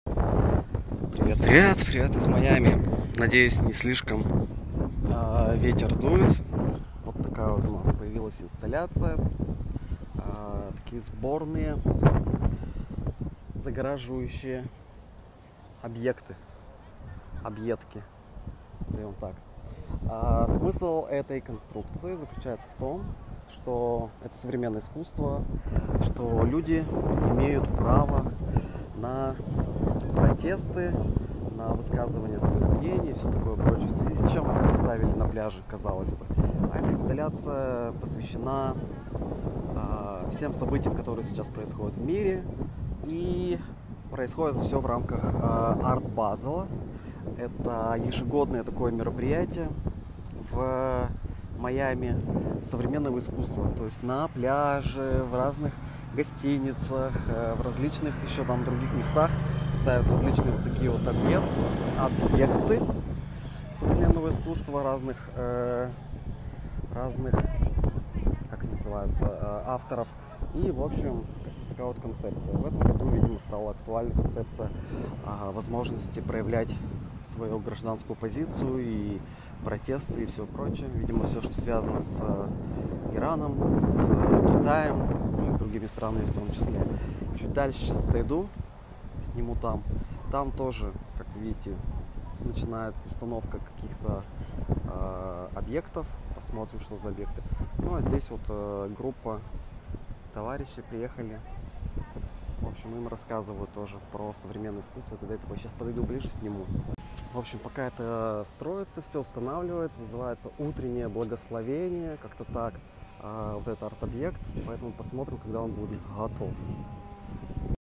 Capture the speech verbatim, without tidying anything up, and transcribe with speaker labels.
Speaker 1: Привет, привет, привет из Майами. Надеюсь, не слишком а, ветер дует. Вот такая вот у нас появилась инсталляция. А, такие сборные, загораживающие объекты, объедки, назовем так. А, смысл этой конструкции заключается в том, что это современное искусство, что люди имеют право на протесты, на высказывание своих мнений и все такое прочее. В связи с чем это поставили на пляже, казалось бы. А эта инсталляция посвящена э, всем событиям, которые сейчас происходят в мире. И происходит все в рамках э, Art Basel. Это ежегодное такое мероприятие в Майами современного искусства. То есть на пляже, в разных гостиницах, э, в различных еще там других местах ставят различные вот такие вот объекты, объекты современного искусства разных, э, разных, как они называются, э, авторов. И, в общем, такая вот концепция. В этом году, видимо, стала актуальна концепция э, возможности проявлять свою гражданскую позицию и протесты и все прочее. Видимо, все, что связано с э, Ираном, с э, Китаем, ну и с другими странами в том числе. Чуть дальше сейчас отойду, сниму там. Там тоже, как вы видите, начинается установка каких-то э, объектов. Посмотрим, что за объекты. Ну а здесь вот э, группа товарищей приехали. В общем, им рассказывают тоже про современное искусство. Тогда я сейчас подойду ближе, сниму. В общем, пока это строится, все устанавливается, называется «Утреннее благословение», как-то так, э, вот этот арт-объект. Поэтому посмотрим, когда он будет готов.